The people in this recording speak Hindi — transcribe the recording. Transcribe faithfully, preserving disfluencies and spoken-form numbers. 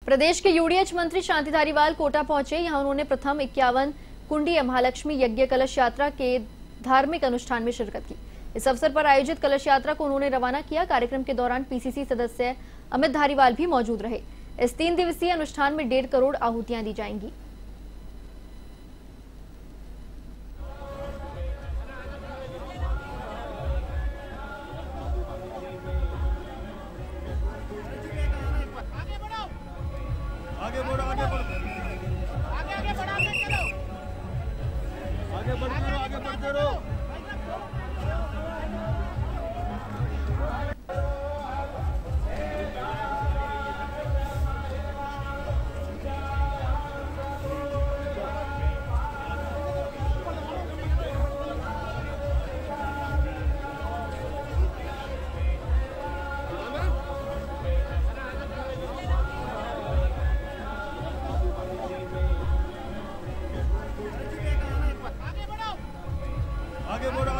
प्रदेश के यूडीएच मंत्री शांति धारीवाल कोटा पहुंचे। यहां उन्होंने प्रथम इक्यावन कुंडी महालक्ष्मी यज्ञ कलश यात्रा के धार्मिक अनुष्ठान में शिरकत की। इस अवसर पर आयोजित कलश यात्रा को उन्होंने रवाना किया। कार्यक्रम के दौरान पीसीसी सदस्य अमित धारीवाल भी मौजूद रहे। इस तीन दिवसीय अनुष्ठान में डेढ़ करोड़ आहुतियां दी जाएंगी। आगे बढ़ो, आगे बढ़ो, आगे आगे बढ़ाते चलो, आगे बढ़ते रहो, आगे बढ़ते रहो। आगे बढ़ो,